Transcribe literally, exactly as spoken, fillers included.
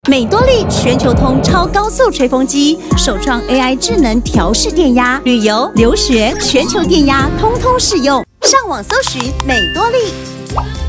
美多利全球通超高速吹风机，首创 A I 智能调试电压，旅游、留学、全球电压通通适用。上网搜寻美多利。